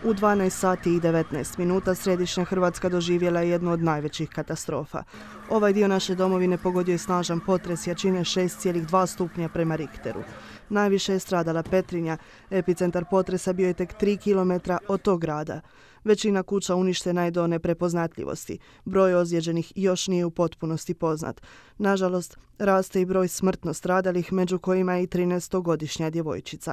U 12 sati i 19 minuta središnja Hrvatska doživjela je jednu od najvećih katastrofa. Ovaj dio naše domovine pogodio je snažan potres jačine 6,2 stupnja prema Richteru. Najviše je stradala Petrinja. Epicentar potresa bio je tek 3 km od tog grada. Većina kuća uništena je do neprepoznatljivosti. Broj ozlijeđenih još nije u potpunosti poznat. Nažalost, raste i broj smrtno stradalih, među kojima je i 13-godišnja djevojčica.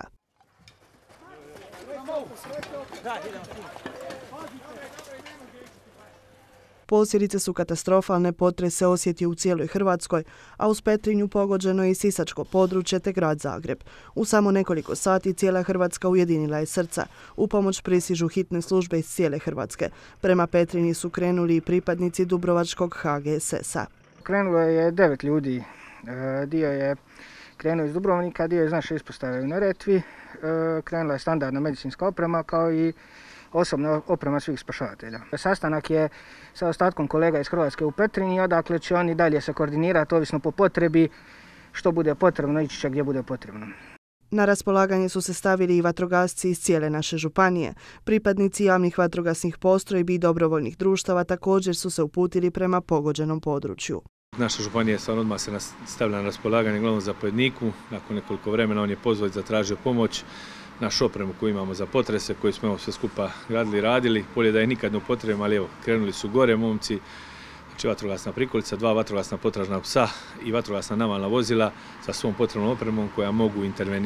Posljedice su katastrofalne, potres se osjetio u cijeloj Hrvatskoj, a uz Petrinju pogođeno je i sisačko područje te grad Zagreb. U samo nekoliko sati cijela Hrvatska ujedinila je srca. U pomoć pristižu hitne službe iz cijele Hrvatske. Prema Petrinji su krenuli i pripadnici Dubrovačkog HGSS-a. Krenulo je 9 ljudi. Dio je krenuo iz Dubrovnika, dio iz naše ispostave u Neretvi. Krenula je standardna medicinska oprema kao i osobna oprema svih spašavatelja. Sastanak je sa ostatkom kolega iz Hrvatske u Petrinji, odakle će oni dalje se koordinirati ovisno po potrebi, što bude potrebno, ići će gdje bude potrebno. Na raspolaganje su se stavili i vatrogasci iz cijele naše županije. Pripadnici javnih vatrogasnih postrojbi i dobrovoljnih društava također su se uputili prema pogođenom području. Naša županija stvarno odmah se stavila na raspolaganje glavnom zapovjedniku. Nakon nekoliko vremena on je pozvao i zatražio pomoć. Našu opremu koju imamo za potrese, koju smo sve skupa gradili i radili. Bolje da je nikad ne upotrebimo, ali evo, krenuli su gore momci. Znači vatrogasna prikolica, 2 vatrogasna potražna psa i vatrogasna navalna vozila sa svom potrebnom opremom koja mogu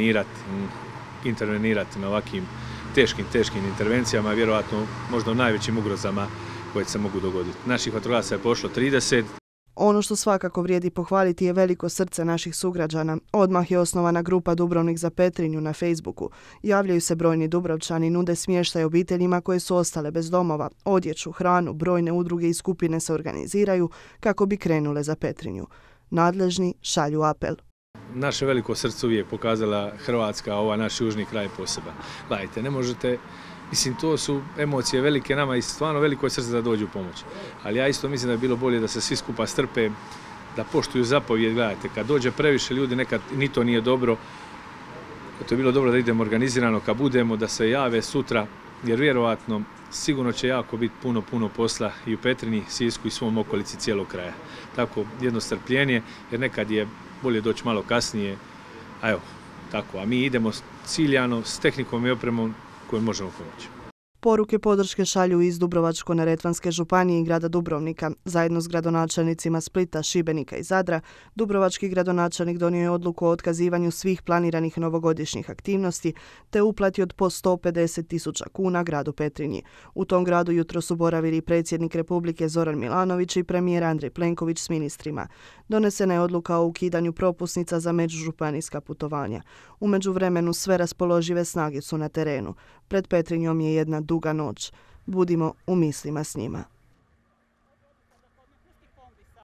intervenirati na ovakvim teškim intervencijama, vjerojatno možda u najvećim ugrozama koje se mogu dogoditi. Naših vatrogasaca je pošlo 30. Ono što svakako vrijedi pohvaliti je veliko srce naših sugrađana. Odmah je osnovana grupa Dubrovnik za Petrinju na Facebooku. Javljaju se brojni Dubrovčani, nude smještaj obiteljima koje su ostale bez domova, odjeću, hranu, brojne udruge i skupine se organiziraju kako bi krenule za Petrinju. Nadležni šalju apel. Naše veliko srce uvijek pokazala Hrvatska, ovaj naš južni kraj poseban. Gledajte, ne možete. Mislim, to su emocije velike nama i stvarno veliko je srce da dođu u pomoć. Ali ja isto mislim da je bilo bolje da se svi skupa strpe, da poštuju zapovjed. Gledajte, kad dođe previše ljudi, nekad ni to nije dobro. To je bilo dobro da idemo organizirano, kad budemo, da se jave sutra, jer vjerovatno sigurno će jako biti puno posla i u Petrinji, Sisku i svom okolici cijelog kraja. Tako, jedno strpljenje, jer nekad je bolje doći malo kasnije. A evo, tako, a mi idemo ciljano s tehnikom i opremom koju možemo pomoći. Poruke podrške šalju iz Dubrovačko-neretvanske županije i grada Dubrovnika. Zajedno s gradonačelnicima Splita, Šibenika i Zadra, dubrovački gradonačelnik donio je odluku o otkazivanju svih planiranih novogodišnjih aktivnosti te uplati od po 150.000 kuna gradu Petrinji. U tom gradu jutro su boravili predsjednik Republike Zoran Milanović i premijer Andrej Plenković s ministrima. Donesena je odluka o ukidanju propusnica za međužupanijska putovanja. U međuvremenu sve raspoložive snage su na terenu. Pred Petrinjom je jedna duga noć. Budimo u mislima s njima.